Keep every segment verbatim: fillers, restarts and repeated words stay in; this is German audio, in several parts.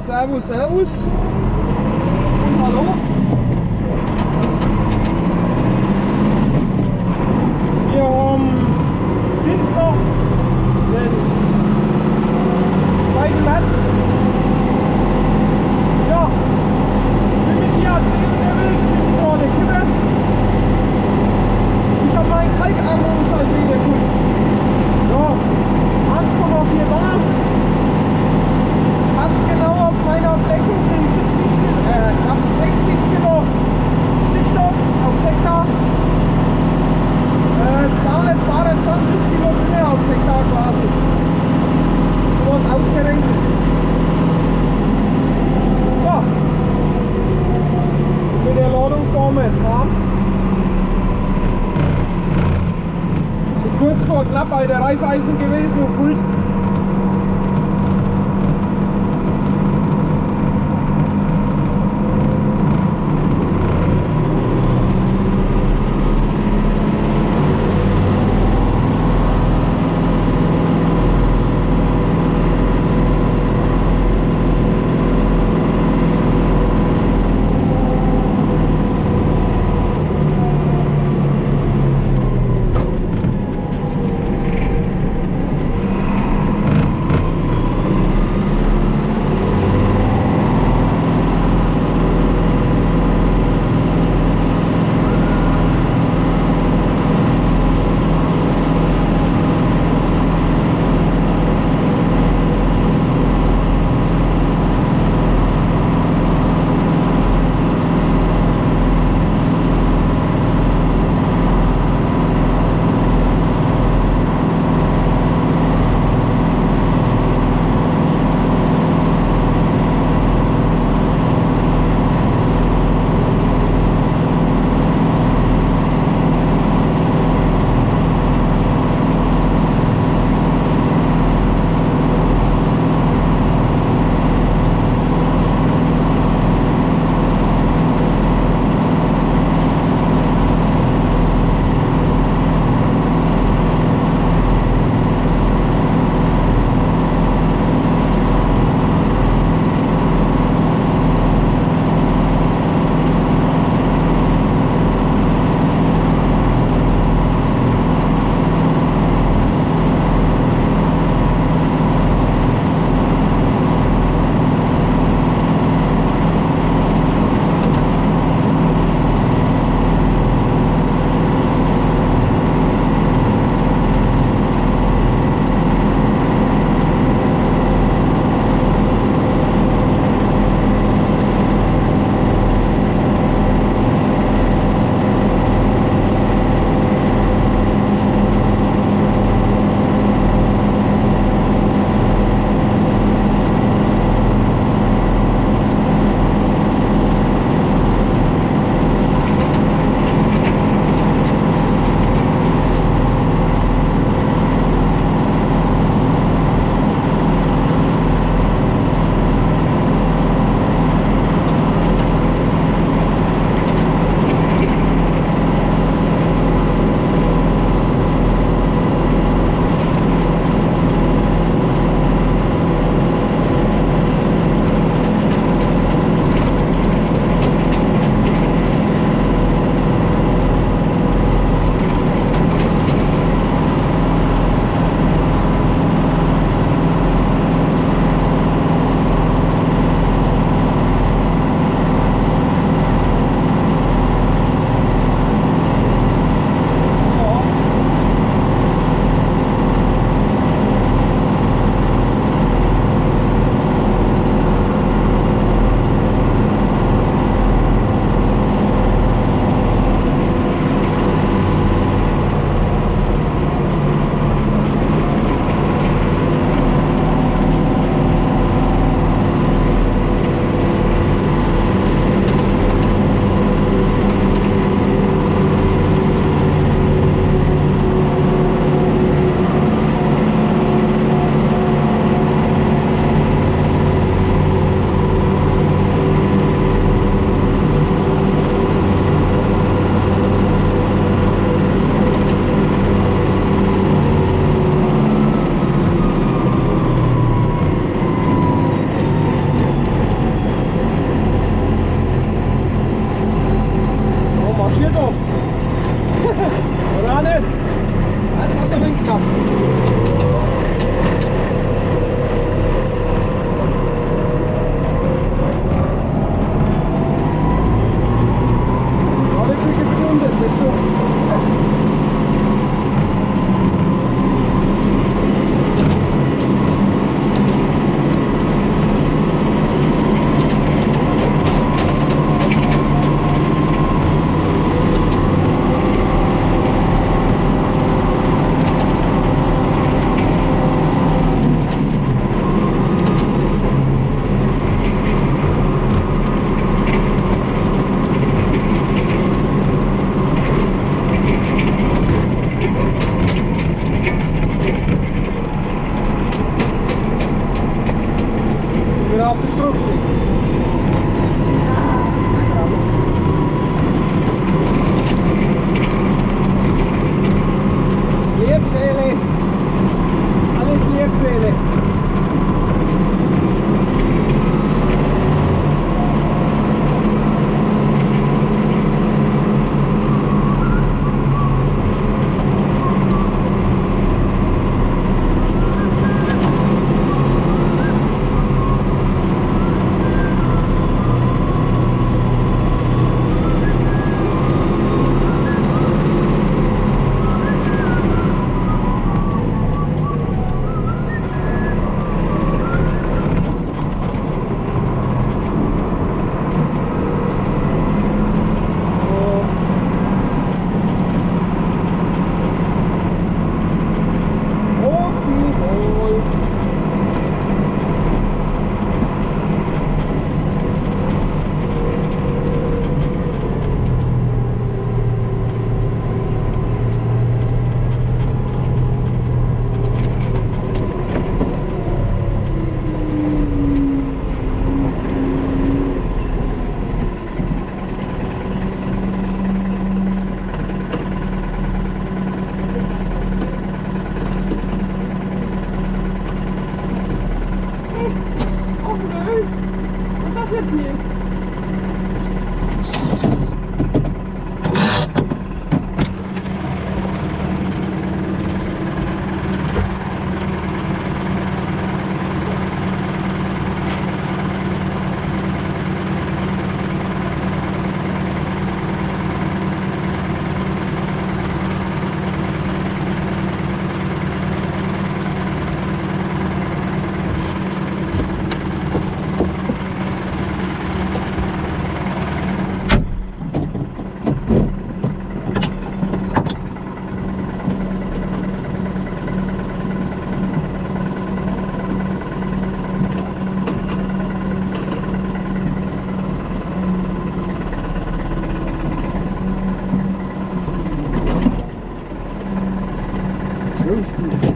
Servus, servus. Und hallo. Wir haben Dienstag, den zweiten März. Ja, bin mit I A C unterwegs, in Norde Kippe. Ich habe meinen Kalkarmungsalt wieder gut. Ja, eins Komma vier Donner. Passt genau auf meiner Fläche, sind siebzig, äh, knapp sechzig Kilo Stickstoff aufs Hektar. Äh, zweihundertzweiundzwanzig Kilo Dünge aufs Hektar quasi. So was ausgerechnet. Ja. Mit der Ladung fahren wir jetzt warm. So kurz vor knapp bei der Raiffeisen gewesen und Kult. nicht. Jetzt hat es ein wenig knapp. Aber ich kriege jetzt Runde, das ist nicht so. Auf den Strom stehen. Liebfehle. Alles Liebfehle. Was ist das jetzt hier? Ganz gut.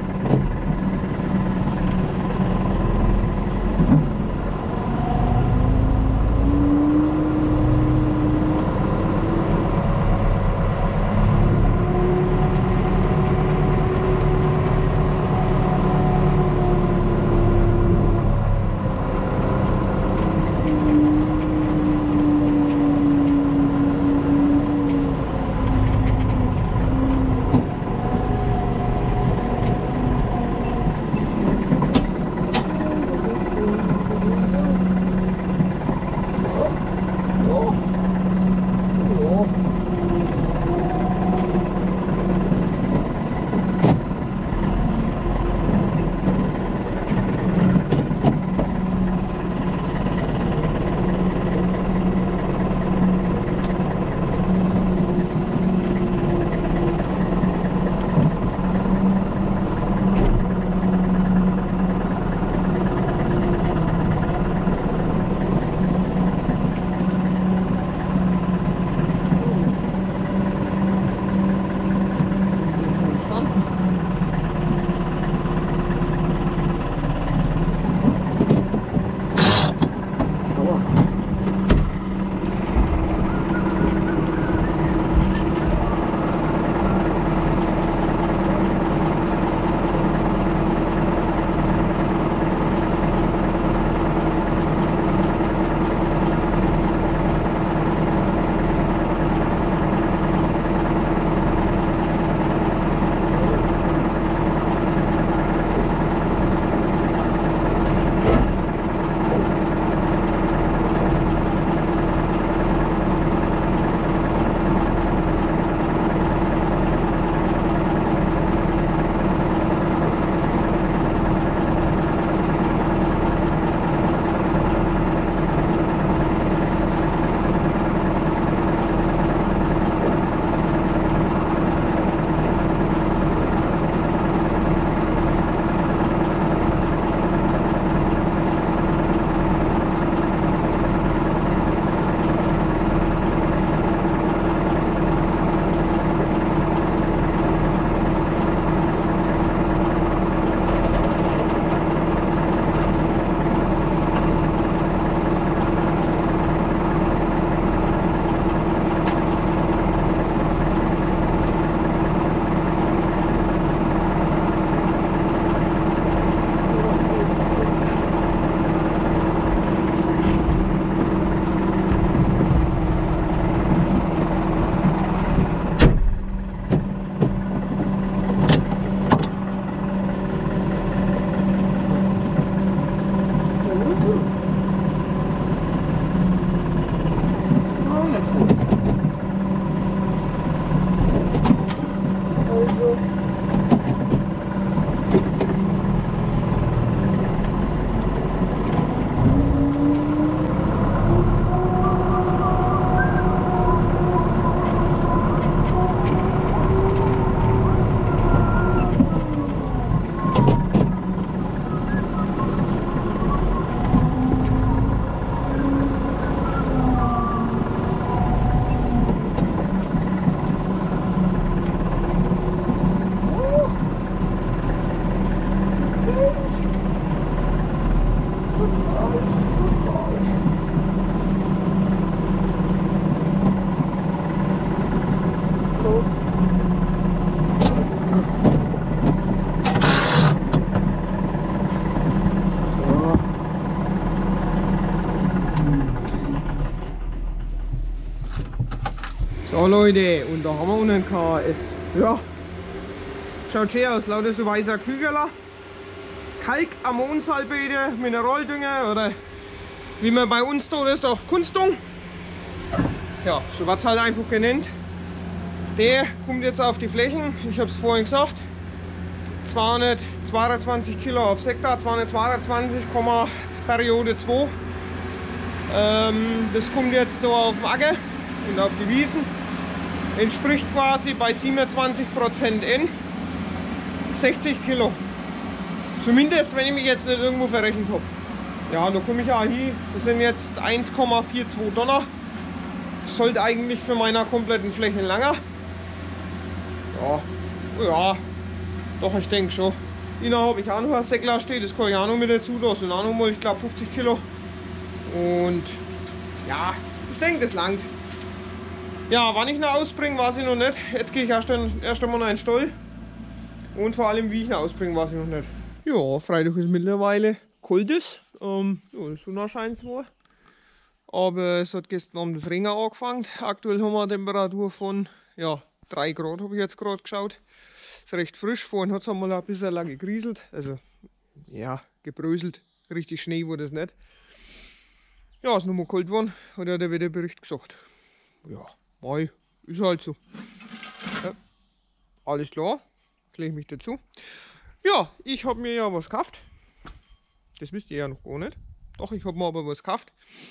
So Leute, und da haben wir einen K S. Ja, schaut schön aus, lauter so weißer Kügeler. Kalk, Ammonsalbete, Mineraldünger oder wie man bei uns tut, ist auch Kunstdung. Ja, so wird es halt einfach genannt. Der kommt jetzt auf die Flächen, ich habe es vorhin gesagt, zweihundertzweiundzwanzig Kilo aufs Hektar, zweihundertzweiundzwanzig, Periode zwei. Ähm, das kommt jetzt so auf den Acker und auf die Wiesen. Entspricht quasi bei siebenundzwanzig Prozent N sechzig Kilo. Zumindest wenn ich mich jetzt nicht irgendwo verrechnet habe. Ja, da komme ich ja hier. Das sind jetzt eins Komma zweiundvierzig Dollar. Sollte eigentlich für meiner kompletten Fläche langer. Ja, ja, doch, ich denke schon. Innerhalb habe ich auch noch ein Säckler steht, das kann ich auch noch mit dazu. Da sind auch noch mal, ich glaube, fünfzig Kilo. Und ja, ich denke, das langt. Ja, wann ich ihn ausbringe, weiß ich noch nicht. Jetzt gehe ich erst, erst einmal in den Stall. Und vor allem, wie ich ihn ausbringe, weiß ich noch nicht. Ja, Freitag ist mittlerweile kalt ist. Ähm, ja, die Sonne scheint zwar. Aber es hat gestern Abend das Regnen angefangen. Aktuell haben wir eine Temperatur von ja, drei Grad, habe ich jetzt gerade geschaut. Ist recht frisch. Vorhin hat es einmal ein bisschen lang gegrieselt. Also, ja, gebröselt. Richtig Schnee wurde es nicht. Ja, es ist nochmal kalt geworden, hat ja der Wetterbericht gesagt. Ja, mei, ist halt so. Ja, alles klar, kläre ich mich dazu. Ja, ich habe mir ja was gekauft. Das wisst ihr ja noch gar nicht. Doch, ich habe mir aber was gekauft.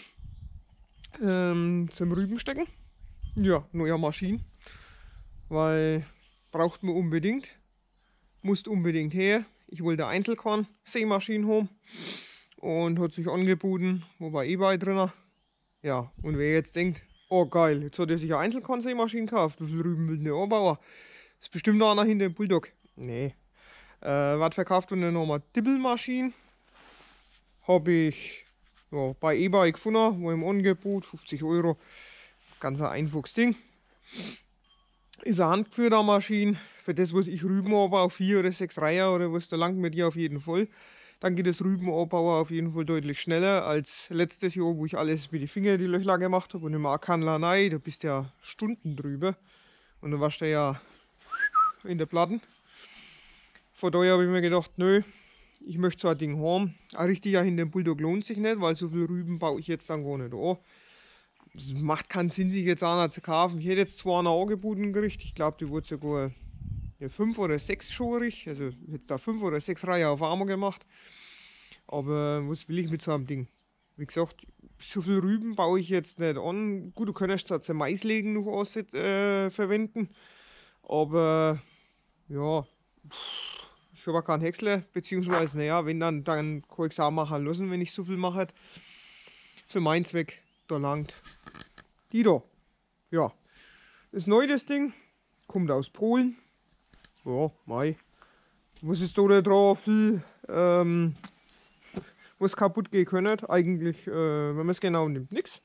Ähm, zum Rübenstecken. Ja, neue Maschine. Weil braucht man unbedingt. Musste unbedingt her. Ich wollte Einzelkorn Sämaschine haben. Und hat sich angeboten, wo war eBay drin. Ja, und wer jetzt denkt, oh geil, jetzt hat er sich eine Einzelkorn-Sämaschine gekauft, wie viel Rüben will der anbauen? Ist bestimmt noch einer hinter dem Bulldog. Nee. Äh, wird verkauft von der nochmal Dibbelmaschine. Habe ich ja, bei eBay gefunden, wo im Angebot fünfzig Euro. Ganz ein einfaches Ding. Ist eine handgeführte Maschine. Für das, was ich Rüben anbaue, vier oder sechs Reihen oder was da langt mit dir auf jeden Fall. Dann geht das Rübenanbauer auf jeden Fall deutlich schneller als letztes Jahr, wo ich alles mit den Fingern die Löcher gemacht habe und immer Kanla rein. Da bist du ja Stunden drüber und dann warst du ja in der Platten. Von daher habe ich mir gedacht, nö, ich möchte so ein Ding haben. Ein richtiger hinter dem Bulldog lohnt sich nicht, weil so viel Rüben baue ich jetzt dann gar nicht an. Es macht keinen Sinn, sich jetzt einer zu kaufen. Ich hätte jetzt zwar eine angeboten gekriegt, ich glaube, die wurde sogar ja, fünf oder sechs schorig, also jetzt da fünf oder sechs Reihen auf einmal gemacht. Aber was will ich mit so einem Ding? Wie gesagt, so viel Rüben baue ich jetzt nicht an. Gut, du könntest da zum Maislegen noch aus, äh, verwenden. Aber ja, ich habe auch keinen Häcksler, beziehungsweise naja, wenn dann, dann kann ich es auch machen lassen, wenn ich so viel mache. Für meinen Zweck, da langt. Die da. Ja, ist neu das Ding, kommt aus Polen. Ja, mei. Was ist da dran viel, ähm, was kaputt gehen könnte? Eigentlich, äh, wenn man es genau nimmt, nichts.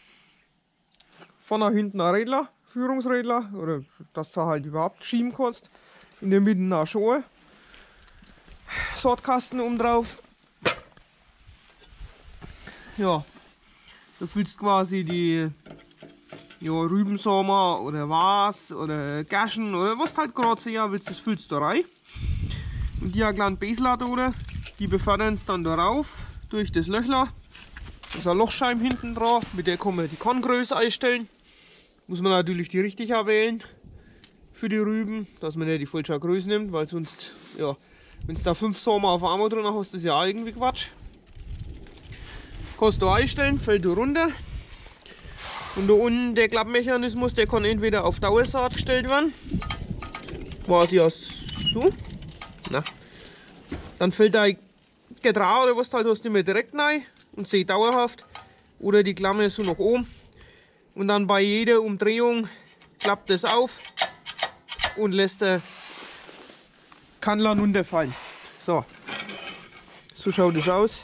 Vorne hinten ein Rädler, Führungsrädler, oder dass du halt überhaupt schieben kannst. In der Mitte eine Schuhe. Sortkasten um drauf. Ja, du füllst quasi die ja, Rübensamen oder was oder Gaschen oder was halt gerade so ja willst, das füllst du rein. Und die kleinen Beslader, oder? Die befördern es dann darauf durch das Löchler. Da ist ein Lochscheibe hinten drauf, mit der kann man die Korngröße einstellen. Muss man natürlich die richtig wählen. für die Rüben, dass man nicht die falsche Größe nimmt, weil sonst, ja, wenn es da fünf Sommer auf einmal drin hast, ist das ja auch irgendwie Quatsch. Kannst du einstellen, fällt du runter. Und da unten der Klappmechanismus, der kann entweder auf Dauersaat gestellt werden, quasi so, na. Dann fällt da Getrau oder was du halt hast, nicht mehr direkt rein und sehe dauerhaft. Oder die Klamme so nach oben. Und dann bei jeder Umdrehung klappt es auf und lässt der Kanlan runterfallen. So, so schaut es aus.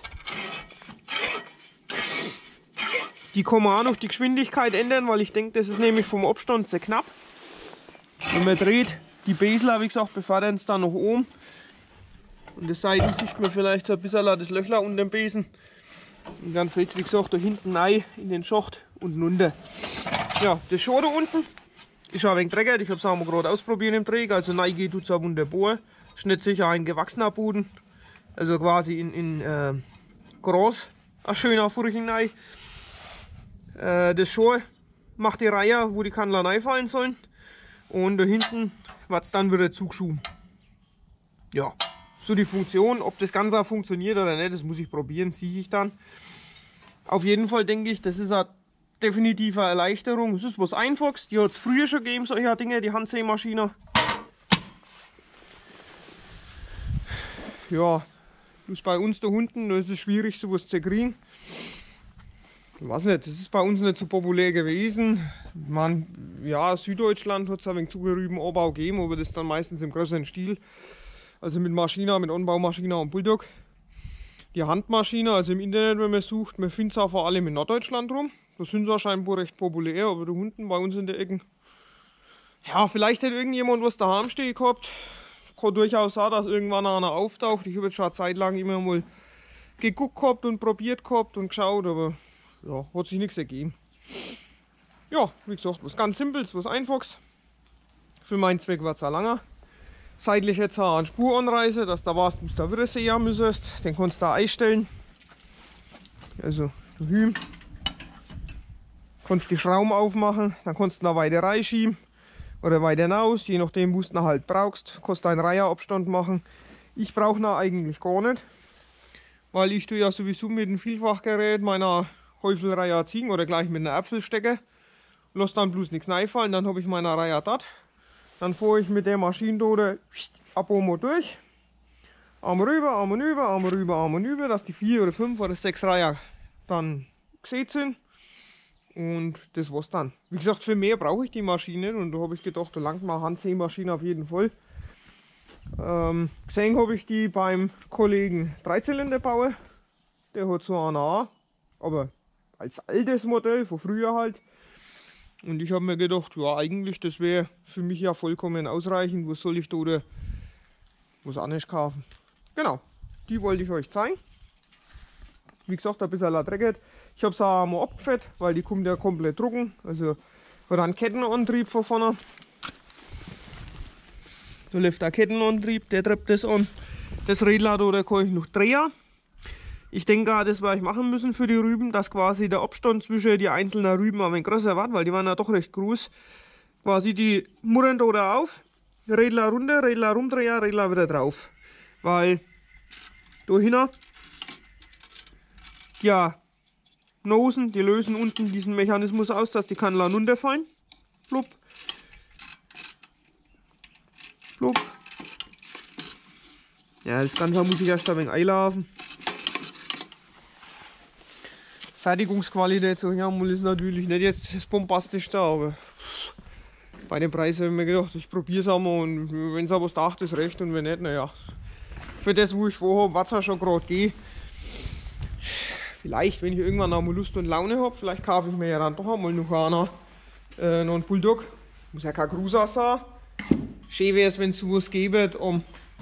Die kann man auch noch die Geschwindigkeit ändern, weil ich denke, das ist nämlich vom Abstand sehr knapp. Wenn man dreht, die Besler, wie gesagt, befördern es dann nach oben. Und das Seiten sieht man vielleicht so ein bisschen das Löchler unter dem Besen. Und dann fällt es, wie gesagt, da hinten rein in den Schacht und runter. Ja, das schon da unten ist auch ein wenig dreckig. Ich habe es auch mal gerade ausprobiert im Träger. Also rein geht es auch wunderbar. Ist nicht sicher ein gewachsener Boden. Also quasi in, in äh, Gras. Ein schöner Furchen rein. Äh, das schon macht die Reihe, wo die Kanäle reinfallen sollen. Und da hinten wird es dann wieder zugeschoben. Ja, so die Funktion. Ob das Ganze auch funktioniert oder nicht, das muss ich probieren, sehe ich dann. Auf jeden Fall denke ich, das ist eine definitive Erleichterung. Es ist was Einfaches. Die hat es früher schon gegeben, solche Dinge, die Handsämaschine. Ja, bloß bei uns da unten, da ist es schwierig, sowas zu kriegen. Ich weiß nicht, das ist bei uns nicht so populär gewesen. Man, ja, Süddeutschland hat es ein wenig zugerüben Anbau gegeben, aber das dann meistens im größeren Stil. Also mit Maschine, mit Anbaumaschine und Bulldog. Die Handmaschine, also im Internet, wenn man sucht, man findet es auch vor allem in Norddeutschland rum. Da sind sie scheinbar recht populär, aber da unten bei uns in der Ecke. Ja, vielleicht hat irgendjemand was daheim stehen gehabt. Kann durchaus sein, dass irgendwann einer auftaucht. Ich habe jetzt schon eine Zeit lang immer mal geguckt gehabt und probiert gehabt und geschaut, aber ja, hat sich nichts ergeben. Ja, wie gesagt, was ganz Simples, was Einfaches. Für meinen Zweck wird es auch langer. Seitlich jetzt auch eine Spuranreise, dass da warst, du da wieder sehen müsstest. Den kannst du da einstellen. Also da hüben. Kannst die Schrauben aufmachen, dann kannst du da weiter reinschieben oder weiter hinaus, je nachdem, wo du halt brauchst. Kannst du einen Reiherabstand machen. Ich brauche ihn eigentlich gar nicht, weil ich tue ja sowieso mit dem Vielfachgerät meiner Häufelreihe ziehen oder gleich mit einer Apfelstecke. Lass dann bloß nichts reinfallen, dann habe ich meine Reihe dort. Dann fahre ich mit der Maschine da ab einmal durch. Arm rüber, Arm rüber, Arm rüber, Arm rüber, dass die vier oder fünf oder sechs Reihen dann gesät sind. Und das war's dann. Wie gesagt, für mehr brauche ich die Maschine nicht. Und da habe ich gedacht, da langt mal Handsämaschine auf jeden Fall. Ähm, gesehen habe ich die beim Kollegen Dreizylinderbauer. Der hat so eine auch, aber als altes Modell von früher halt. Und ich habe mir gedacht, ja eigentlich, das wäre für mich ja vollkommen ausreichend. Was soll ich da oder was anderes kaufen? Genau, die wollte ich euch zeigen. Wie gesagt, ein bisschen dreckig. Ich habe es auch mal abgefett, weil die kommt ja komplett drucken. Also hat einen Kettenantrieb von vorne. Da läuft der Kettenantrieb, der treibt das an. Das Rädler da, da kann ich noch drehen. Ich denke auch, das werde ich machen müssen für die Rüben, dass quasi der Abstand zwischen die einzelnen Rüben ein wenig größer wird, weil die waren ja doch recht groß. Quasi die murren da, da auf, Rädler runter, Rädler rumdrehen, Rädler wieder drauf. Weil da hinten, ja, Nosen, die lösen unten diesen Mechanismus aus, dass die Kanäle runterfallen. Flupp. Flupp. Ja, das Ganze muss ich erst ein wenig einlaufen. Fertigungsqualität so ja, ist natürlich nicht jetzt das Bombastischste, aber bei dem Preis habe ich mir gedacht, ich probiere es einmal und wenn es aber was dacht, ist recht und wenn nicht, naja. Für das, wo ich vorhabe, was es schon gerade geht. Vielleicht, wenn ich irgendwann einmal Lust und Laune habe, vielleicht kaufe ich mir ja dann doch einmal noch einer, äh, noch einen Bulldog. Muss ja kein Großer sein. Schön wäre es, wenn es sowas gäbe, um,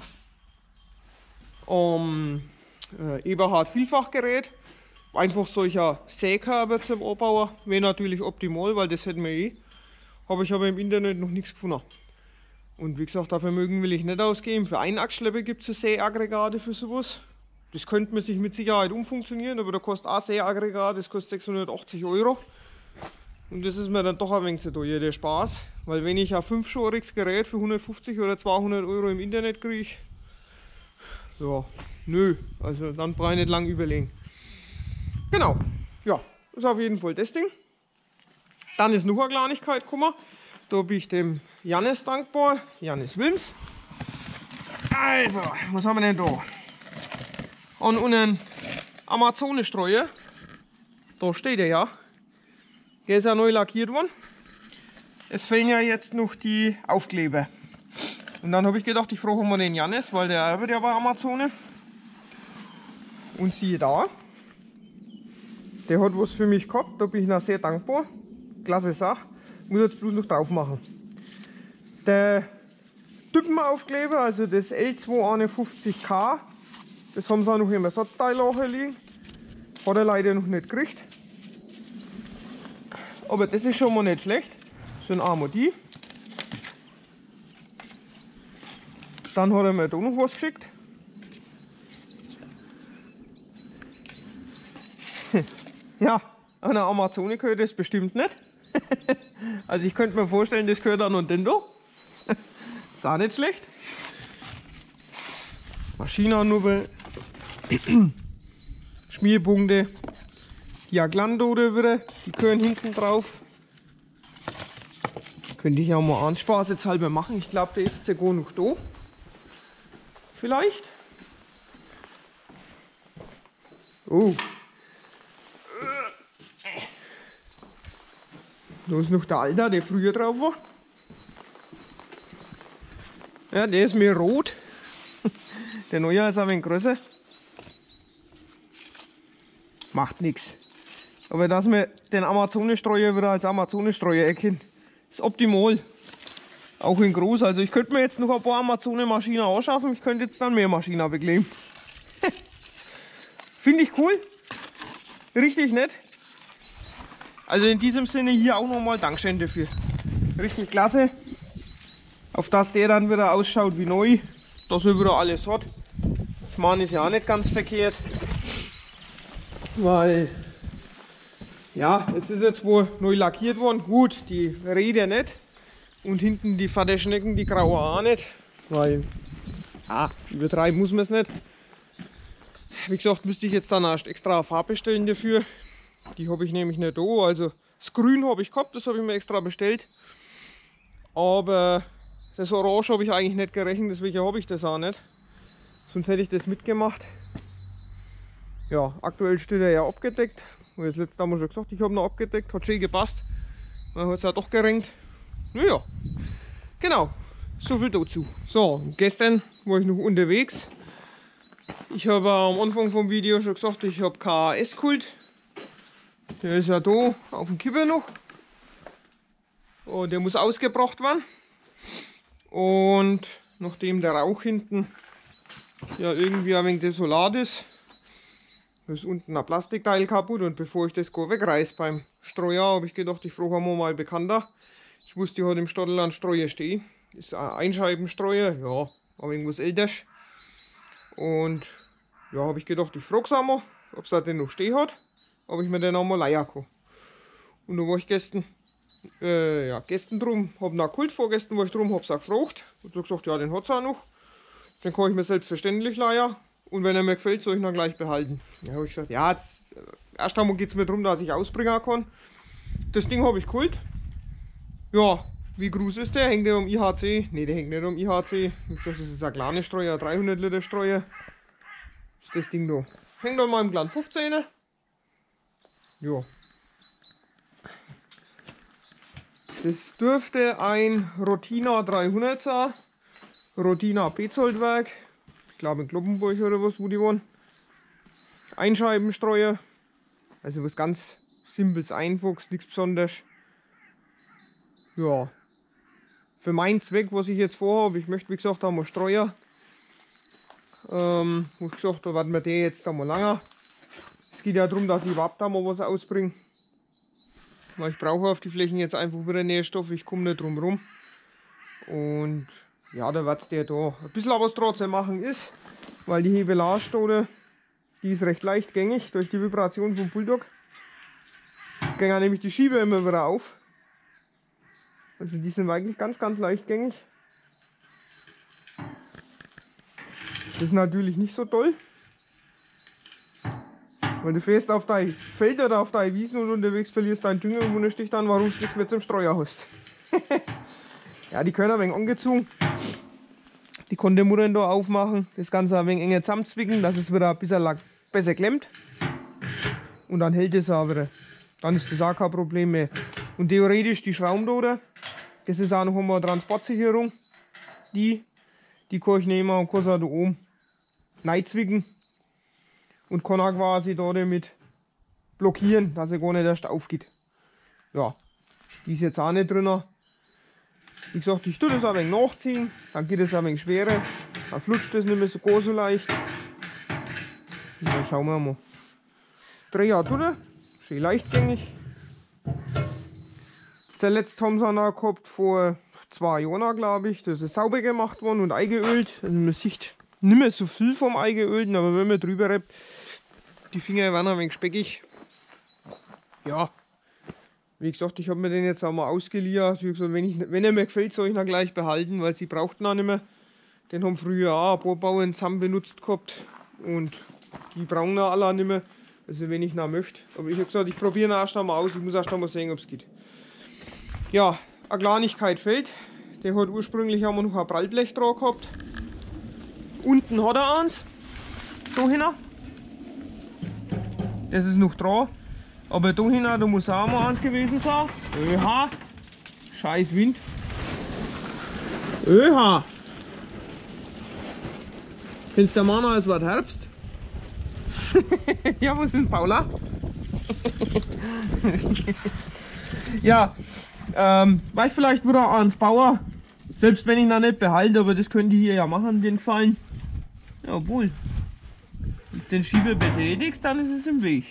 um äh, Eberhard Vielfachgerät. Einfach solcher Sägkörper zum Anbauen wäre natürlich optimal, weil das hätten wir eh. Habe ich aber im Internet noch nichts gefunden. Und wie gesagt, dafür Vermögen will ich nicht ausgeben. Für Einachsschlepper gibt es Sägaggregate für sowas. Das könnte man sich mit Sicherheit umfunktionieren, aber da kostet auch Sägaggregat, das kostet sechshundertachtzig Euro. Und das ist mir dann doch ein wenig zu teuer, der Spaß. Weil wenn ich ein fünfschoriges Gerät für hundertfünfzig oder zweihundert Euro im Internet kriege, ja, nö, also dann brauche ich nicht lang überlegen. Genau, ja, das ist auf jeden Fall das Ding. Dann ist noch eine Kleinigkeit gekommen. Da bin ich dem Jannis dankbar, Jannis Wilms. Also, was haben wir denn da? Und unseren Amazone-Streuer, da steht er ja. Der ist ja neu lackiert worden. Es fehlen ja jetzt noch die Aufkleber. Und dann habe ich gedacht, ich frage mal den Jannis, weil der arbeitet ja bei Amazone. Und siehe da, der hat was für mich gehabt, da bin ich noch sehr dankbar. Klasse Sache. Muss jetzt bloß noch drauf machen. Der Typenaufkleber, also das L zweihunderteinundfünfzig K, das haben sie auch noch im Ersatzteil liegen. Hat er leider noch nicht gekriegt. Aber das ist schon mal nicht schlecht. So ein einmal die. Dann hat er mir da noch was geschickt. Ja, an der Amazone gehört das bestimmt nicht. Also ich könnte mir vorstellen, das gehört an Nintendo. Ist auch nicht schlecht. Maschinennubbel, Schmierpunkte, die Aglando wieder, die gehören hinten drauf. Könnte ich auch mal an Spaß jetzt halber machen. Ich glaube, der ist sogar noch da. Vielleicht. Oh. Da ist noch der Alter, der früher drauf war. Ja, der ist mir rot. Der neue ist ein wenig größer. Macht nichts. Aber dass wir den Amazone-Streuer wieder als Amazone-Streuer erkennen, ist optimal. Auch in groß. Also ich könnte mir jetzt noch ein paar Amazone-Maschinen anschaffen. Ich könnte jetzt dann mehr Maschinen bekleben. Finde ich cool. Richtig nett. Also in diesem Sinne hier auch nochmal Dankeschön dafür. Richtig klasse. Auf dass der dann wieder ausschaut wie neu. Dass er wieder alles hat. Ich meine, ist ja auch nicht ganz verkehrt. Weil, ja, es ist jetzt wohl neu lackiert worden. Gut, die Räder nicht. Und hinten die Vaterschnecken, die graue auch nicht. Weil, ja, übertreiben muss man es nicht. Wie gesagt, müsste ich jetzt dann erst extra eine Farbe bestellen dafür. Die habe ich nämlich nicht da. Also das Grün habe ich gehabt, das habe ich mir extra bestellt. Aber das Orange habe ich eigentlich nicht gerechnet, deswegen habe ich das auch nicht. Sonst hätte ich das mitgemacht. Ja, aktuell steht er ja abgedeckt. Und das letzte Mal schon gesagt, ich habe noch abgedeckt, hat schön gepasst. Man hat es ja doch gerenkt. Naja, genau, so viel dazu. So, gestern war ich noch unterwegs. Ich habe am Anfang vom Video schon gesagt, ich habe K S-Kult. Der ist ja da auf dem Kipper noch. Und der muss ausgebracht werden. Und nachdem der Rauch hinten ja irgendwie ein wenig desolat ist, ist unten ein Plastikteil kaputt. Und bevor ich das wegreiße beim Streuer, habe ich gedacht, ich frage mal Bekannter. Ich wusste, ich hatte im Stadtland Streuer stehen. Ist ein Einscheibenstreuer, ja, aber irgendwas älter. Und ja, habe ich gedacht, ich frage es einmal, ob es den noch stehen hat. Ob ich mir den auch mal leihen kann. Und da war ich gestern, äh, ja, gestern drum, habe nach Kult vorgestern war ich drum, habe es auch gefragt. Und so gesagt, ja, den hat es auch noch. Den kann ich mir selbstverständlich leihen. Und wenn er mir gefällt, soll ich ihn dann gleich behalten. Ja, habe ich gesagt, ja, jetzt, erst einmal geht es mir darum, dass ich ausbringen kann. Das Ding habe ich Kult. Ja, wie groß ist der? Hängt der um I H C? Ne, der hängt nicht um I H C. Ich gesagt, das ist ein kleiner Streuer, dreihundert Liter Streuer. Das ist das Ding da. Hängt an meinem kleinen fünfzehner. Ja. Das dürfte ein Rotina dreihundert sein. Rotina Bezoldwerk. Ich glaube in Kloppenburg oder was, wo die wohnen. Einscheibenstreuer. Also was ganz simples, einfaches, nichts Besonderes. Ja. Für meinen Zweck, was ich jetzt vorhabe, ich möchte wie gesagt auch mal Streuer. Ähm, wo ich gesagt, da werden wir der jetzt einmal länger. Es geht ja darum, dass ich überhaupt einmal was ausbringe. Weil ich brauche auf die Flächen jetzt einfach wieder Nährstoffe, ich komme nicht drum rum. Und ja, da wird es der da ein bisschen was trotzdem machen ist, weil die Hebelage, die ist recht leichtgängig durch die Vibration vom Bulldog. gehen nämlich die Schieber immer wieder auf. Also die sind eigentlich ganz, ganz leichtgängig. Das ist natürlich nicht so toll. Wenn du fährst auf dein Feld oder auf deine Wiesen und unterwegs verlierst deinen Dünger und wunderst dich dann, warum du nichts mehr zum Streuer hast. Ja, die können ein wenig angezogen. Die konnte die Mutter da aufmachen, das Ganze ein wenig enger zusammenzwicken, dass es wieder ein bisschen besser klemmt. Und dann hält es auch wieder. Dann ist das auch kein Problem mehr. Und theoretisch die Schrauben da, das ist auch noch einmal eine Transportsicherung. Die, die kann ich nehmen und kann sie da oben reinzwicken. Und kann auch quasi da damit blockieren, dass er gar nicht erst aufgeht. Ja, die ist jetzt auch nicht drin. Wie gesagt, ich tue das ein wenig nachziehen, dann geht es ein wenig schwerer, dann flutscht das nicht mehr so gar so leicht. Und dann schauen wir mal. Dreher tut er, schön leichtgängig. Zuletzt haben sie noch gehabt vor zwei Jahren, glaube ich. Das ist sauber gemacht worden und eingeölt. Also man sieht nicht mehr so viel vom Eingeölten, aber wenn man drüber reibt, die Finger werden ein wenig speckig. Ja, wie gesagt, ich habe mir den jetzt auch mal ausgeliehen. Also gesagt, wenn, ich, wenn er mir gefällt, soll ich ihn gleich behalten, weil sie brauchten ihn nicht mehr. Den haben früher auch ein paar Bauern zusammen benutzt gehabt und die brauchen ihn alle nicht mehr. Also wenn ich ihn möchte. Aber ich habe gesagt, ich probiere ihn erst einmal aus. Ich muss erst einmal sehen, ob es geht. Ja, eine Kleinigkeit fehlt. Der hat ursprünglich haben wir noch ein Prallblech dran gehabt. Unten hat er eins. Da hinten. Das ist noch dran. Aber da hinten, da muss auch mal eins gewesen sein. Öha. Scheiß Wind. Öha. Kennst du mal es wird Herbst? Ja, wo ist denn Paula? Ja, ähm, war ich vielleicht wieder ans Bauer. Selbst wenn ich ihn nicht behalte, aber das könnte ich hier ja machen, den Gefallen. Ja, obwohl. Wenn du den Schieber betätigst, dann ist es im Weg.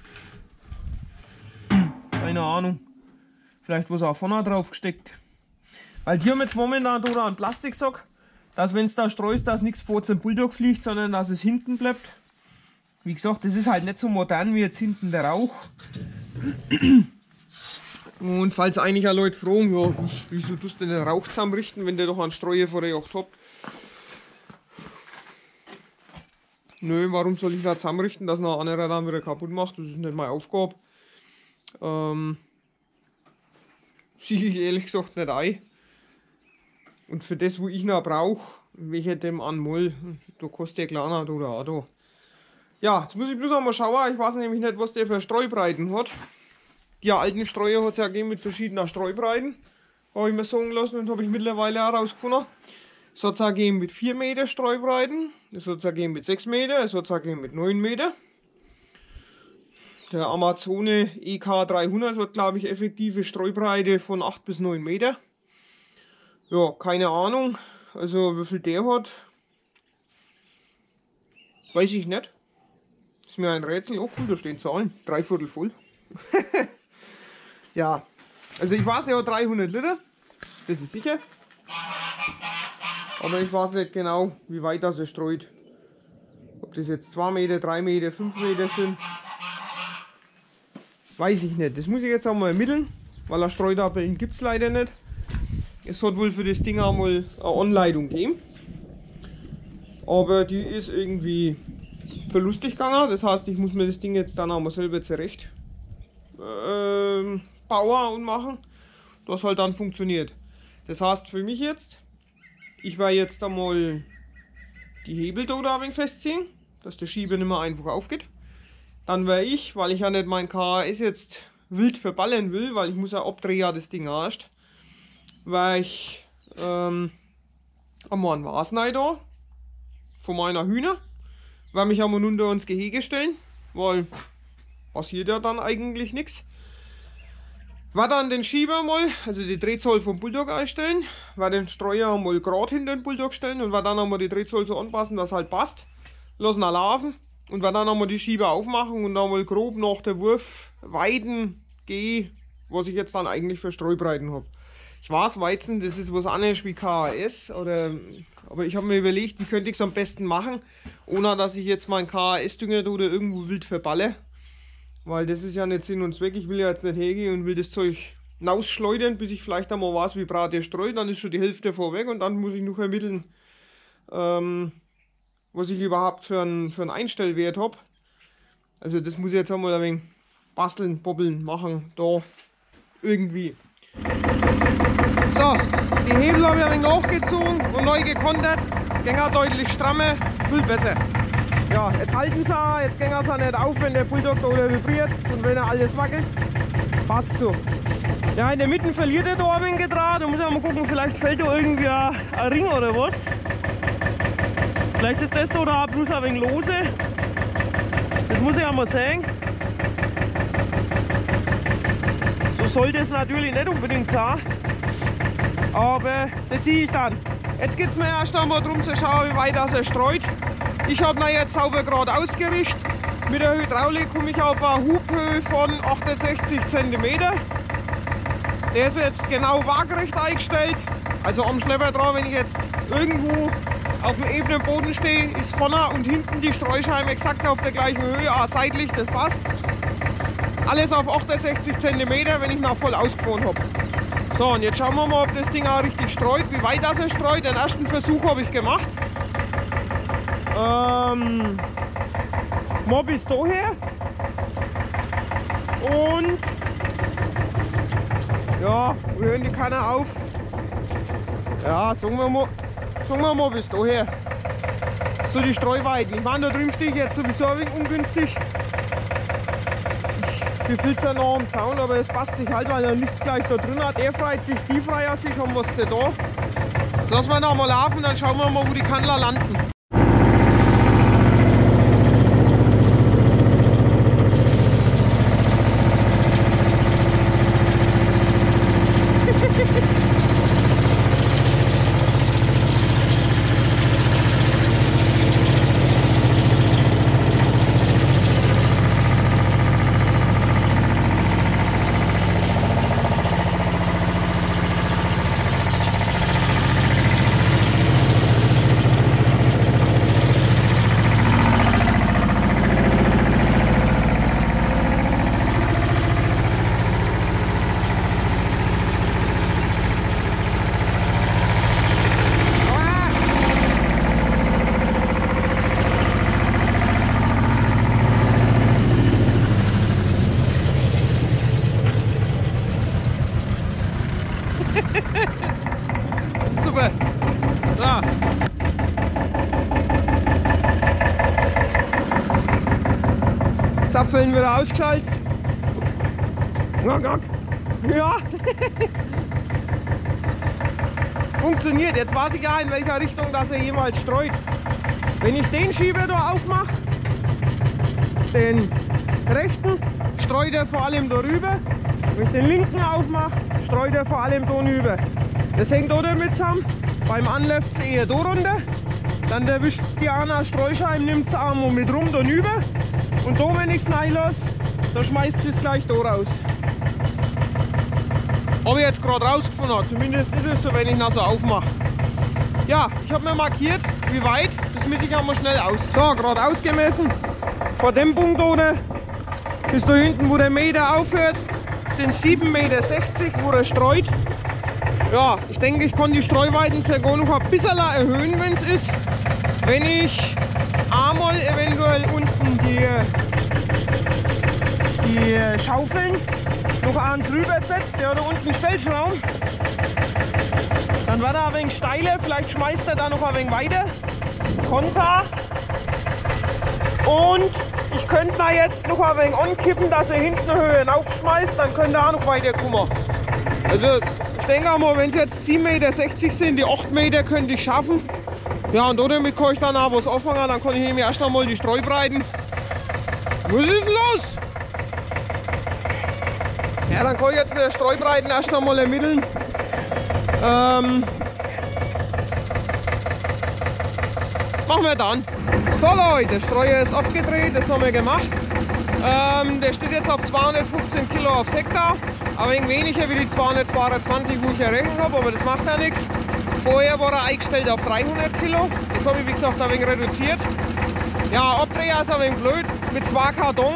Hm, keine Ahnung. Vielleicht was auch vorne drauf gesteckt. Weil die haben jetzt momentan da einen Plastiksack, dass wenn es da streust, dass nichts vor zum Bulldog fliegt, sondern dass es hinten bleibt. Wie gesagt, das ist halt nicht so modern wie jetzt hinten der Rauch. Und falls eigentlich auch Leute fragen, ja, wieso tust du den Rauch zusammenrichten, wenn der doch einen Streuer vor der Yacht hat? Nö, warum soll ich da zusammenrichten, dass noch einer dann wieder kaputt macht? Das ist nicht meine Aufgabe. Ähm, sehe ich ehrlich gesagt nicht ein. Und für das, wo ich noch brauche, welcher dem anmal, da kostet der kleiner oder auch da. Ja, jetzt muss ich bloß einmal schauen, ich weiß nämlich nicht, was der für Streubreiten hat. Die alten Streuer hat es ja gegeben mit verschiedenen Streubreiten, habe ich mir sagen lassen und habe ich mittlerweile herausgefunden. Es hat es auch gegeben mit vier Meter Streubreiten, es hat es auch gegeben mit sechs Meter, es hat es auch gegeben mit neun Meter. Der Amazone E K dreihundert hat, glaube ich, effektive Streubreite von acht bis neun Meter. Ja, keine Ahnung, also wie viel der hat, weiß ich nicht. Ist mir ein Rätsel. Oh, da stehen Zahlen, dreiviertel voll. Ja, also ich weiß, er hat dreihundert Liter, das ist sicher. Aber ich weiß nicht genau, wie weit das er streut. Ob das jetzt zwei Meter, drei Meter, fünf Meter sind. Weiß ich nicht. Das muss ich jetzt auch mal ermitteln, weil eine Streutabellen gibt es leider nicht. Es hat wohl für das Ding auch mal eine Anleitung gegeben. Aber die ist irgendwie verlustig gegangen. Das heißt, ich muss mir das Ding jetzt dann auch mal selber zurecht ähm, bauen und machen, das halt dann funktioniert. Das heißt für mich jetzt, ich werde jetzt einmal die Hebel da ein wenig festziehen, dass der Schieber nicht mehr einfach aufgeht. Dann werde ich, weil ich ja nicht mein K A S jetzt wild verballern will, weil ich muss ja abdrehen das Ding erst, weil ich ähm, einmal einen Wasnei da von meiner Hühner, weil mich einmal unter ins Gehege stellen, weil passiert ja dann eigentlich nichts. War dann den Schieber mal, also die Drehzahl vom Bulldog einstellen, war den Streuer mal gerade hinter den Bulldog stellen und war dann einmal die Drehzahl so anpassen, dass halt passt. Lassen er laufen und war dann einmal die Schieber aufmachen und dann mal grob nach der Wurf weiden gehe, was ich jetzt dann eigentlich für Streubreiten habe. Ich weiß, Weizen, das ist was anderes wie K A S, oder, aber ich habe mir überlegt, wie könnte ich es am besten machen, ohne dass ich jetzt meinen K A S-Dünger oder irgendwo wild verballe. Weil das ist ja nicht Sinn und Zweck. Ich will ja jetzt nicht hergehen und will das Zeug hinausschleudern, bis ich vielleicht einmal weiß, wie brat der streut. Dann ist schon die Hälfte vorweg und dann muss ich noch ermitteln, ähm, was ich überhaupt für einen, für einen Einstellwert habe. Also das muss ich jetzt einmal ein wenig basteln, bobbeln, machen, da irgendwie. So, die Hebel habe ich ein wenig nachgezogen und neu gekontert. Gänger deutlich strammer, viel besser. Ja, jetzt halten sie auch, jetzt gehen sie auch nicht auf, wenn der Bulldog da oder vibriert und wenn er alles wackelt. Passt so. Ja, in der Mitte verliert er da ein wenig Draht. Da muss ich mal gucken, vielleicht fällt da irgendwie ein, ein Ring oder was. Vielleicht ist das da oder bloß ein wenig lose. Das muss ich auch mal sehen. So sollte es natürlich nicht unbedingt sein. Aber das sehe ich dann. Jetzt geht es mir erst einmal darum zu schauen, wie weit das er streut. Ich habe ihn jetzt sauber gerade ausgerichtet. Mit der Hydraulik komme ich auf eine Hubhöhe von achtundsechzig Zentimeter. Der ist jetzt genau waagerecht eingestellt. Also am Schlepper dran, wenn ich jetzt irgendwo auf dem ebenen Boden stehe, ist vorne und hinten die Streuscheibe exakt auf der gleichen Höhe, auch seitlich, das passt. Alles auf achtundsechzig Zentimeter, wenn ich ihn voll ausgefahren habe. So, und jetzt schauen wir mal, ob das Ding auch richtig streut, wie weit das er streut. Den ersten Versuch habe ich gemacht. Ähm, mal bis daher. Und ja, wir hören die Kanne auf. Ja, sagen wir mal, sagen wir mal bis daher. So die Streuweiten. Ich meine, da drüben stehe ich jetzt sowieso ein wenig ungünstig. Ich befilze ja noch am Zaun, aber es passt sich halt, weil er nichts gleich da drin hat. Er freut sich, die freuen sich, haben was sie da. Jetzt lassen wir noch mal laufen, dann schauen wir mal, wo die Kandler landen. Super. So. Zapfeln wieder ausgeschaltet. Ja. Funktioniert. Jetzt weiß ich ja, in welcher Richtung das er jemals streut. Wenn ich den Schieber da aufmache, den rechten, streut er vor allem darüber. Wenn ich den linken aufmache, streut er vor allem da rüber. Das hängt auch damit zusammen. Beim Anläuft es eher da runter. Dann erwischt es die eine Streuscheibe, nimmt es auch mal mit rum da rüber. Und da, wenn ich es reinlasse, dann schmeißt es gleich da raus. Habe ich jetzt gerade rausgefunden. Zumindest ist es so, wenn ich ihn so aufmache. Ja, ich habe mir markiert, wie weit. Das messe ich einmal schnell aus. So, gerade ausgemessen. Vor dem Punkt oder bis da hinten, wo der Meter aufhört, sind sieben Meter sechzig, wo er streut. Ja, ich denke, ich kann die Streuweiten sogar noch ein bisschen erhöhen, wenn es ist. Wenn ich einmal eventuell unten die, die Schaufeln noch eins rüber setzt, ja, da unten Stellschrauben, dann wird er ein wenig steiler, vielleicht schmeißt er da noch ein wenig weiter. Konter. Und ich könnte da jetzt noch ein wenig ankippen, dass er hinten Höhe aufschmeißt, dann könnte er auch noch weiter kommen. Also ich denke mal, wenn es jetzt sieben Meter sechzig sind, die acht Meter könnte ich schaffen. Ja, und damit kann ich dann auch was anfangen, dann kann ich eben erst einmal die Streubreiten. Was ist denn los? Ja, dann kann ich jetzt mit der Streubreiten erst einmal ermitteln. Ähm, machen wir dann. So Leute, der Streuer ist abgedreht, das haben wir gemacht. Ähm, der steht jetzt auf zweihundertfünfzehn Kilo aufs Hektar. Aber ein wenig weniger wie die zweihundertzweiundzwanzig, wo ich errechnet habe, aber das macht ja nichts. Vorher war er eingestellt auf dreihundert Kilo. Das habe ich wie gesagt ein wenig reduziert. Ja, Abdreher ist ein wenig blöd. Mit zwei Karton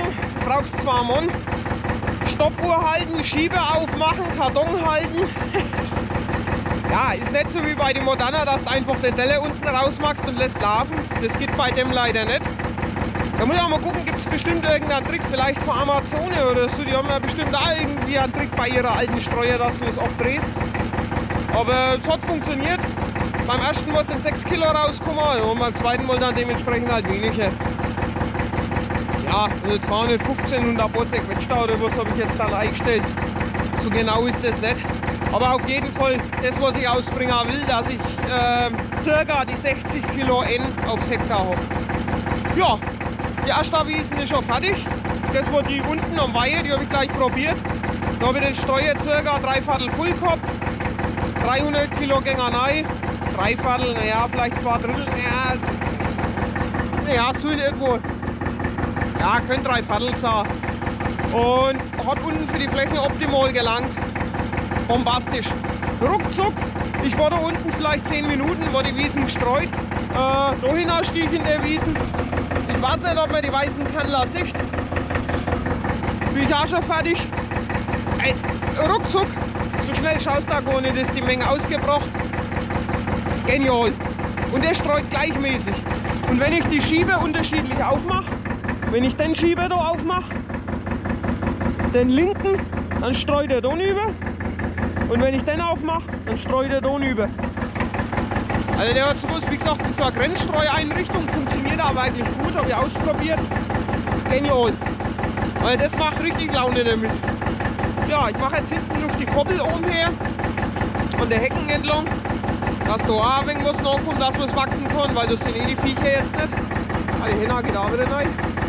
brauchst zwei Mann. Stoppuhr halten, Schiebe aufmachen, Karton halten. Ja, ist nicht so wie bei dem Moderner, dass du einfach den Teller unten rausmachst und lässt laufen. Das geht bei dem leider nicht. Da muss ich auch mal gucken, gibt es bestimmt irgendeinen Trick, vielleicht von Amazon oder so. Die haben ja bestimmt auch irgendwie einen Trick bei ihrer alten Streuer, dass du es abdrehst. Aber es hat funktioniert. Beim ersten Mal sind sechs Kilo rausgekommen und beim zweiten Mal dann dementsprechend halt weniger. Ja, also zweihundertfünfzehn und ein paar zerquetscht oder was habe ich jetzt dann eingestellt. So genau ist das nicht. Aber auf jeden Fall das, was ich ausbringen will, dass ich äh, circa die sechzig Kilo N aufs Hektar habe. Ja, die erste Wiesen ist schon fertig. Das war die unten am Weihe, die habe ich gleich probiert. Da habe ich den Streuer circa drei Viertel voll gehabt. dreihundert Kilo Gänger rein. Drei Viertel, naja, vielleicht zwei Drittel. Ja, naja, so in irgendwo. Ja, können drei Viertel sein. Und hat unten für die Flächen optimal gelangt. Bombastisch. Ruckzuck, ich war da unten vielleicht zehn Minuten, war die Wiesen gestreut. Äh, dahin stieg in der Wiesen. Ich weiß nicht, ob man die weißen Kandler sieht. Bin ich auch schon fertig. Ey, ruckzuck, so schnell schaust du da gar nicht, ist die Menge ausgebracht. Genial. Und der streut gleichmäßig. Und wenn ich die Schiebe unterschiedlich aufmache, wenn ich den Schieber da aufmache, den linken, dann streut er da rüber. Und wenn ich den aufmache, dann streut er da rüber. Also der hat sowas, wie gesagt, in so einer Grenzstreueinrichtung, funktioniert aber eigentlich gut, habe ich ausprobiert. Genial. Weil das macht richtig Laune damit. Ja, ich mache jetzt hinten noch die Koppel oben her, an der Hecken entlang, dass da auch ein wenig was nachkommt, dass man es wachsen kann, weil das sind eh die Viecher jetzt nicht. Ah, die Henna geht auch wieder rein.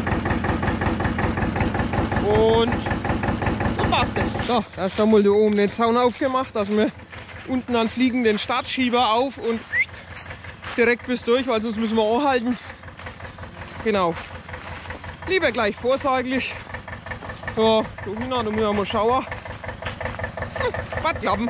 Und dann passt es. So, erst einmal da oben den Zaun aufgemacht, dass wir unten einen fliegenden Startschieber auf und direkt bis durch, weil sonst müssen wir anhalten. Genau. Lieber gleich vorsorglich. So, da hinten, da müssen wir mal schauen. Hm, was klappen.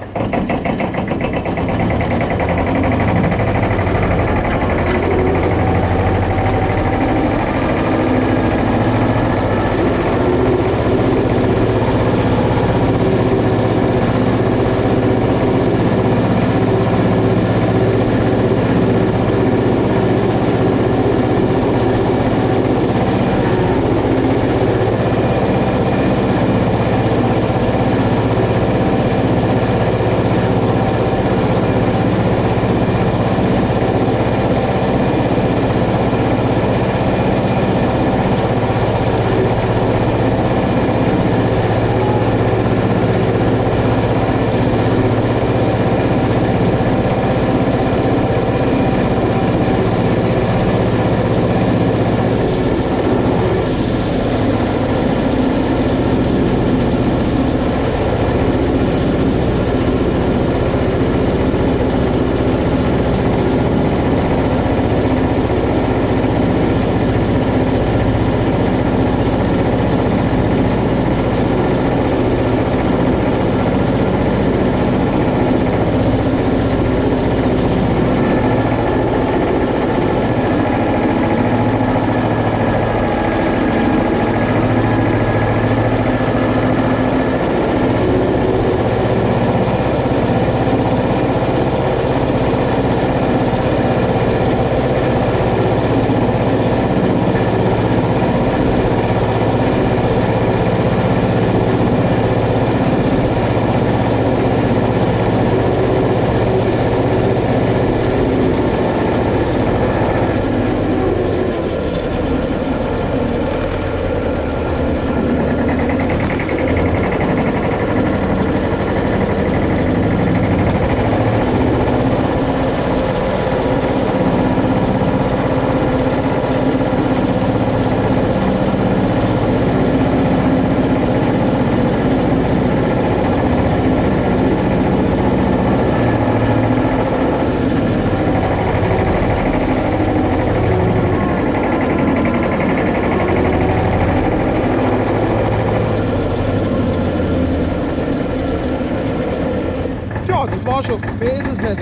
Das war schon, mehr ist es nicht.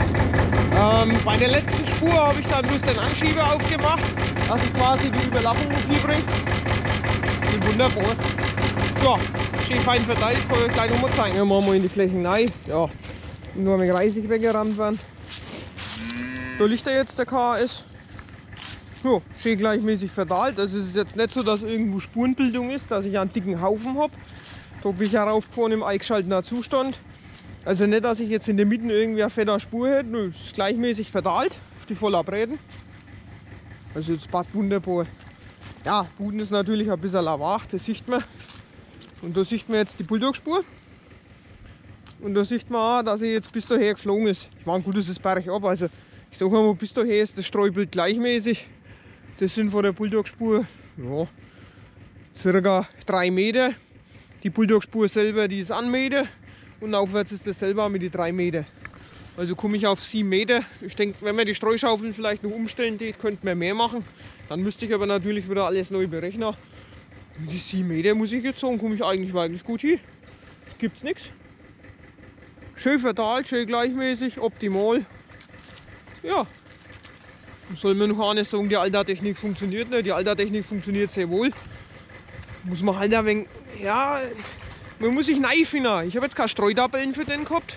Ähm, bei der letzten Spur habe ich dann bloß den Anschieber aufgemacht, dass ich quasi die Überlappung hier bringe. Bin wunderbar. Ja, schön fein verteilt, kann ich gleich nochmal zeigen. Ja, machen wir in die Flächen rein. Ja, nur mit Reisig weggerammt werden. Da liegt er jetzt, der K A S. Ja, schön gleichmäßig verteilt. Also es ist jetzt nicht so, dass irgendwo Spurenbildung ist, dass ich einen dicken Haufen habe. Da bin ich ja raufgefahren im eingeschalteten Zustand. Also nicht, dass ich jetzt in der Mitte irgendwie eine fette Spur hätte. Nö, es ist gleichmäßig verteilt auf die voller Bräten. Also das passt wunderbar. Ja, Boden ist natürlich ein bisschen wach, das sieht man. Und da sieht man jetzt die Bulldog-Spur. Und da sieht man auch, dass er jetzt bis daher geflogen ist. Ich meine, gut, das ist bergab. Also ich sage mal, bis daher ist das Streubild gleichmäßig. Das sind von der Bulldog-Spur ja, circa drei Meter. Die Bulldog-Spur selber, die ist ein Meter. Und aufwärts ist das selber mit die drei Meter. Also komme ich auf sieben Meter. Ich denke, wenn wir die Streuschaufeln vielleicht noch umstellen, die könnten wir mehr machen. Dann müsste ich aber natürlich wieder alles neu berechnen. Und die sieben Meter muss ich jetzt sagen, komme ich eigentlich wirklich gut hin. Gibt's nichts. Schön verteilt, schön gleichmäßig, optimal. Ja. Soll mir noch eines sagen, die Altartechnik funktioniert nicht. Die Altartechnik funktioniert sehr wohl. Muss man halt ein wenig, ja, man muss sich neu finden. Ich habe jetzt keine Streutabellen für den gehabt.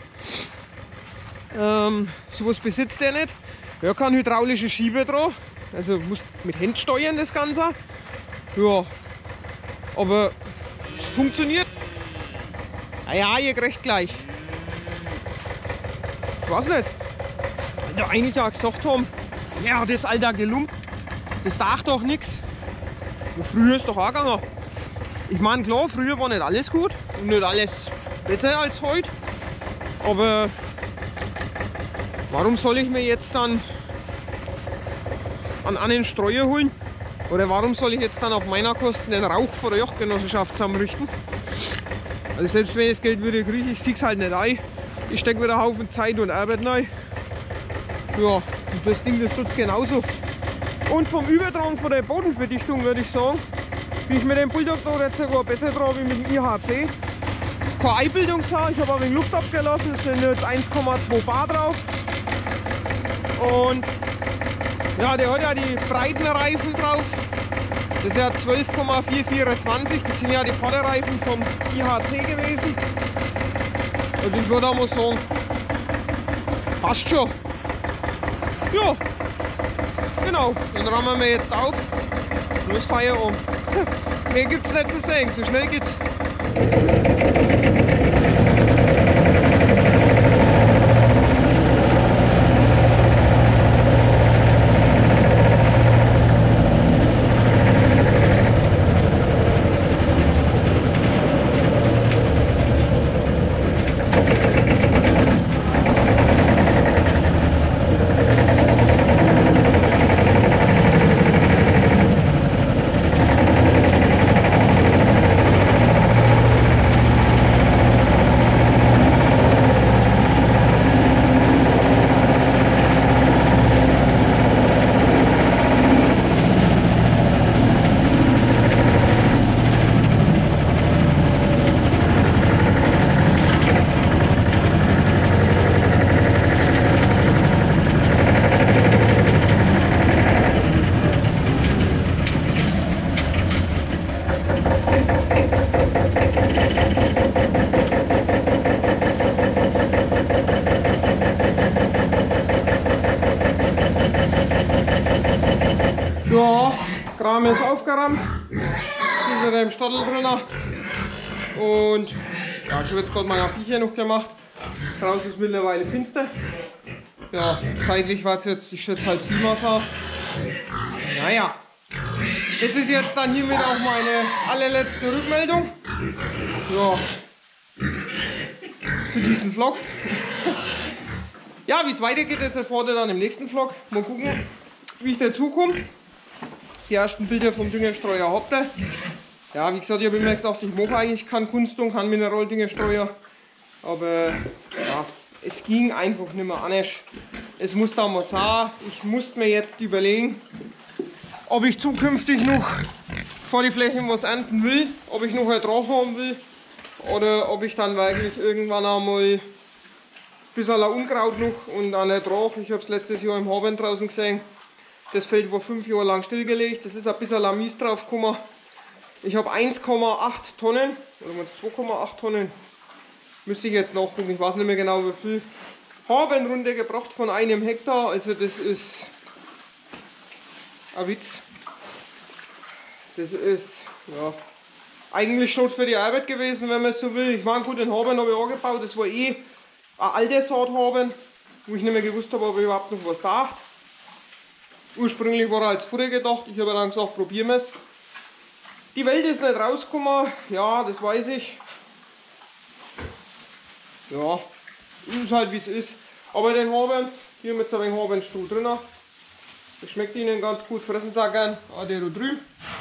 Ähm, sowas besitzt er nicht. Er kann hydraulische Schieber dran. Also muss mit Händen steuern das Ganze. Ja, aber es funktioniert. Naja, ihr kriegt gleich. Ich weiß nicht. Weil da einige ja gesagt haben, ja, das Alter gelumpt, das darf doch nichts. Früher ist doch auch gegangen. Ich meine, klar, früher war nicht alles gut und nicht alles besser als heute. Aber warum soll ich mir jetzt dann an einen Streuer holen? Oder warum soll ich jetzt dann auf meiner Kosten den Rauch vor der Yachtgenossenschaft zusammenrichten? Also selbst wenn ich das Geld wieder kriege, ich sehe es halt nicht ein. Ich stecke wieder einen Haufen Zeit und Arbeit rein. Ja, und das Ding, das tut es genauso. Und vom Übertragen von der Bodenverdichtung würde ich sagen, bin ich mit dem Bulldog da jetzt sogar besser dran wie mit dem I H C. Keine Einbildung, ich habe ein wenig Luft abgelassen, es sind jetzt eins Komma zwei Bar drauf. Und ja, der hat ja die breiten Reifen drauf. Das ist ja zwölf Komma vier vierundzwanzig, das sind ja die Vorderreifen vom I H C gewesen. Also ich würde auch mal sagen, passt schon. Ja, genau, dann rammen wir jetzt auf. Los, Feierabend. Mehr gibt's nicht zu sagen, so schnell geht's. Ja, Kram ist aufgerammt. Hier ist er im Stadel drin. Und ja, ich habe jetzt gerade meine Viecher noch gemacht. Draußen ist mittlerweile finster. Ja, zeitlich war es jetzt, ich schätze halb sieben Uhr. Naja, das ist jetzt dann hiermit auch meine allerletzte Rückmeldung. Ja, zu diesem Vlog. Ja, wie es weitergeht, das erfahrt ihr dann im nächsten Vlog. Mal gucken, wie ich dazu komme. Die ersten Bilder vom Düngerstreuer habt ihr. Ja, wie gesagt, ich habe immer gesagt, ich mache eigentlich keinen Kunstdünger, keinen Mineraldüngerstreuer. Aber ja, es ging einfach nicht mehr anders. Es muss da mal sein. Ich musste mir jetzt überlegen, ob ich zukünftig noch vor die Flächen was ernten will, ob ich noch Ertrag haben will oder ob ich dann wirklich irgendwann einmal ein bisschen Unkraut noch und einen Ertrag. Ich habe es letztes Jahr im Haben draußen gesehen. Das Feld war fünf Jahre lang stillgelegt, das ist ein bisschen Mies drauf gekommen. Ich habe eins Komma acht Tonnen, oder zwei Komma acht Tonnen, müsste ich jetzt nachgucken, ich weiß nicht mehr genau wie viel, haben runtergebracht von einem Hektar, also das ist ein Witz. Das ist, ja, eigentlich schon für die Arbeit gewesen, wenn man es so will. Ich meine, gut, den Haben habe ich angebaut, das war eh eine alte Saat haben, wo ich nicht mehr gewusst habe, ob ich überhaupt noch was darf. Ursprünglich war er als Futter gedacht, ich habe dann gesagt, probieren wir es. Die Welt ist nicht rausgekommen, ja, das weiß ich. Ja, ist halt wie es ist. Aber den Haben, hier mit so einem Habenstuhl drin, das schmeckt ihnen ganz gut, fressen sie auch gern. Ah, der da drüben.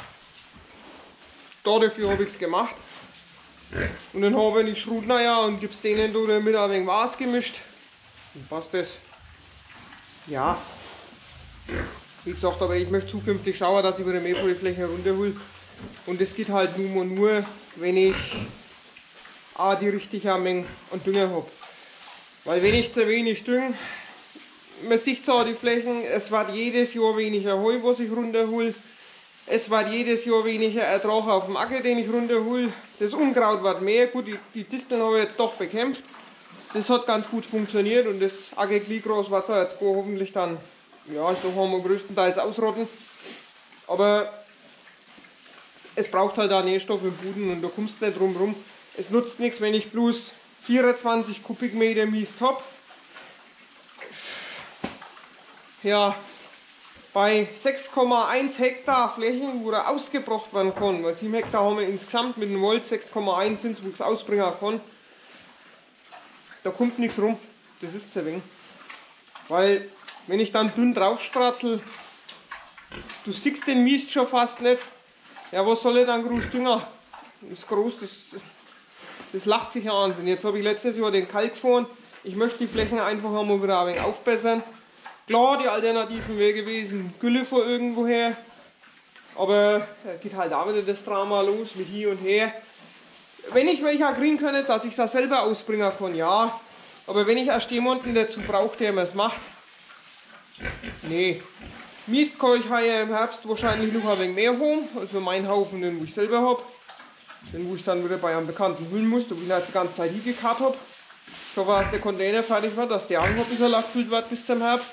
Da dafür habe ich es gemacht. Und dann habe ich schrut naja und gibt es denen da mit ein wenig Wasser gemischt. Dann passt das. Ja. Wie gesagt, aber ich möchte zukünftig schauen, dass ich wieder mehr von den Flächen runterhole. Und das geht halt nur und nur, wenn ich auch die richtige Menge an Dünger habe. Weil wenn ich zu wenig dünge, man sieht zwar die Flächen, es wird jedes Jahr weniger Heu, was ich runterhole. Es wird jedes Jahr weniger Ertrag auf dem Acker, den ich runterhole. Das Unkraut wird mehr. Gut, die, die Disteln habe ich jetzt doch bekämpft. Das hat ganz gut funktioniert und das Ackergliegras wird zwar jetzt hoffentlich dann, ja, ich glaube, haben wir größtenteils ausrotten. Aber es braucht halt auch Nährstoffe im Boden und da kommst du nicht drum rum. Es nutzt nichts, wenn ich bloß vierundzwanzig Kubikmeter Mist habe. Ja, bei sechs Komma eins Hektar Flächen, wo er ausgebracht werden kann, weil sieben Hektar haben wir insgesamt mit dem Volt, sechs Komma eins sind es, wo ich es ausbringen kann, da kommt nichts rum. Das ist zu wenig. Weil, wenn ich dann dünn drauf spratzel, du siehst den Mist schon fast nicht. Ja, was soll ich dann groß düngen? Das ist groß, das, das lacht sich an. Und jetzt habe ich letztes Jahr den Kalk gefahren. Ich möchte die Flächen einfach einmal wieder ein wenig aufbessern. Klar, die Alternativen wäre gewesen, Gülle von irgendwoher. Aber da geht halt auch wieder das Drama los mit hier und her. Wenn ich welche kriegen könnte, dass ich das selber ausbringen kann, ja. Aber wenn ich erst jemanden dazu brauche, der mir es macht, nee. Mist kann ich heuer im Herbst wahrscheinlich noch ein wenig mehr haben, also mein Haufen, den wo ich selber habe. Den wo ich dann wieder bei einem Bekannten hüllen muss, wo ich ihn die ganze Zeit hingekarrt habe. So war, dass der Container fertig wird, dass der auch noch ein bisschen abgefüllt wird bis zum Herbst.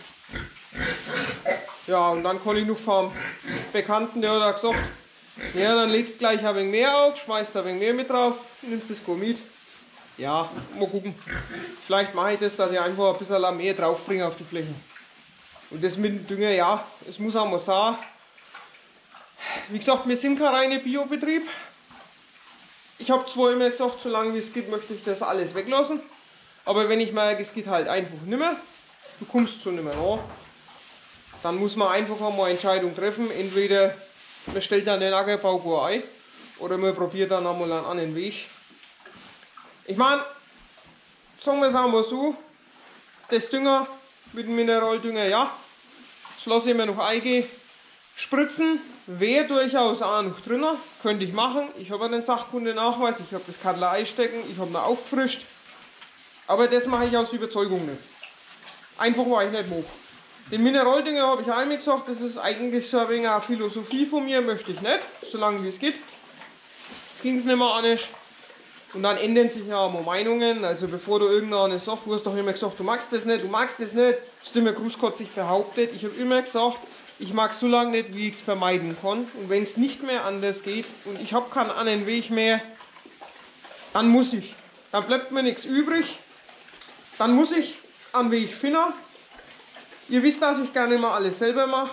Ja, und dann kann ich noch vom Bekannten, der hat gesagt, ja, dann legst du gleich ein wenig mehr auf, schmeißt ein wenig mehr mit drauf, nimmst das mit. Ja, mal gucken. Vielleicht mache ich das, dass ich einfach ein bisschen mehr draufbringe auf die Flächen. Und das mit dem Dünger, ja, es muss auch mal sein. Wie gesagt, wir sind kein reiner Biobetrieb. Ich habe zwar immer gesagt, solange wie es geht, möchte ich das alles weglassen. Aber wenn ich merke, es geht halt einfach nicht mehr, du kommst so nicht mehr an, dann muss man einfach einmal eine Entscheidung treffen. Entweder man stellt dann den Ackerbau gar ein oder man probiert dann einmal einen anderen Weg. Ich meine, sagen wir es auch mal so, das Dünger mit dem Mineraldünger, ja, das lasse ich mir noch eingehen. Spritzen wäre durchaus auch noch drin, könnte ich machen. Ich habe einen Sachkundenachweis, ich habe das Kadler einstecken, ich habe ihn aufgefrischt. Aber das mache ich aus Überzeugung nicht. Einfach weil ich nicht mag. Den Mineraldünger habe ich einmal gesagt, das ist eigentlich so ein wenig eine Philosophie von mir, möchte ich nicht, solange wie es geht. Ging es nicht mehr anders. Und dann ändern sich ja auch mal Meinungen, also bevor du irgendeiner sagt, du hast doch immer gesagt, du magst das nicht, du magst das nicht, hast du immer großkotzig behauptet. Ich habe immer gesagt, ich mag so lange nicht, wie ich es vermeiden kann. Und wenn es nicht mehr anders geht und ich habe keinen anderen Weg mehr, dann muss ich. Dann bleibt mir nichts übrig. Dann muss ich einen Weg finden. Ihr wisst, dass ich gerne immer alles selber mache.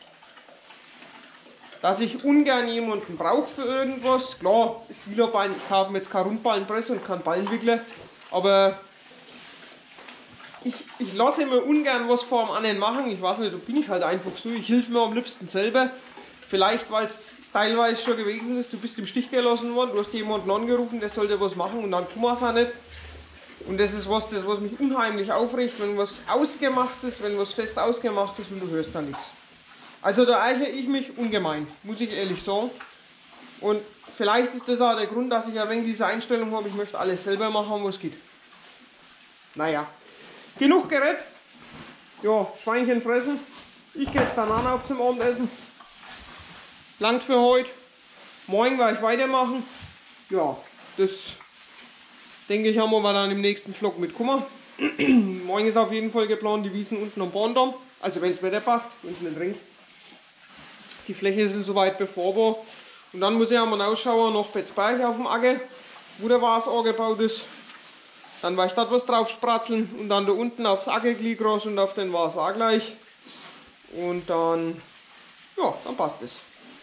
Dass ich ungern jemanden brauche für irgendwas. Klar, Siloballen, ich kaufe mir jetzt keine Rundballenpresse und keinen Ballenwickler. Aber ich, ich lasse immer ungern was vor dem anderen machen. Ich weiß nicht, da bin ich halt einfach so. Ich helfe mir am liebsten selber. Vielleicht, weil es teilweise schon gewesen ist, du bist im Stich gelassen worden, du hast jemanden angerufen, der soll dir was machen und dann tun wir es auch nicht. Und das ist was, das, was mich unheimlich aufregt, wenn was ausgemacht ist, wenn was fest ausgemacht ist und du hörst da nichts. Also da ärgere ich mich ungemein, muss ich ehrlich sagen. Und vielleicht ist das auch der Grund, dass ich ein wenig diese Einstellung habe, ich möchte alles selber machen, was geht. Naja, genug geredet. Ja, Schweinchen fressen. Ich gehe jetzt dann an auf zum Abendessen. Langt für heute. morgen werde ich weitermachen. Ja, das denke ich, haben wir dann im nächsten Vlog mit Kummer. Morgen ist auf jeden Fall geplant, die Wiesen unten am Borndamm. Also wenn es Wetter passt, wenn es nicht regnet. Die Fläche sind soweit befahrbar. Und dann muss ich einmal ausschauen nach Betzberg auf dem Acker, wo der Was angebaut ist. Dann werde ich dort was drauf spratzeln und dann da unten aufs Ackerglied raus und auf den Was auch gleich. Und dann, ja, dann passt es.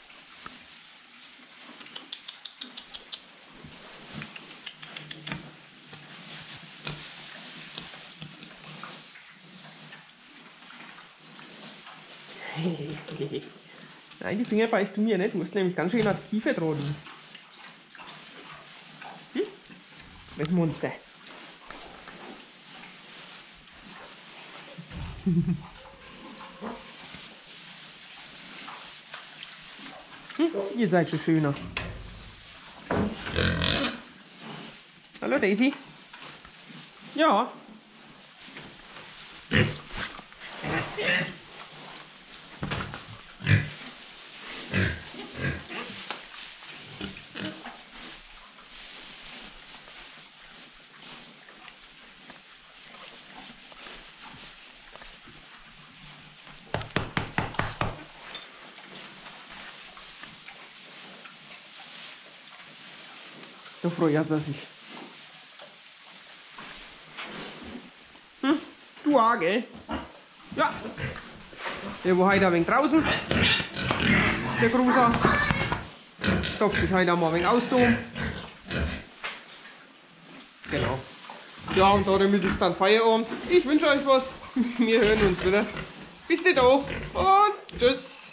Nein, die Finger beißt du mir nicht, du musst nämlich ganz schön ans Kiefer drohen. Hm? Das Monster. Hm? Ihr seid schon schöner. Hallo Daisy. Ja. Da freut er sich. Hm? Du auch, gell? Ja. Der war heute ein wenig draußen. Der Gruser. Darf sich heute auch mal ein wenig austoben. Genau. Ja, und damit ist dann Feierabend. Ich wünsche euch was. Wir hören uns wieder. Bis dann und tschüss.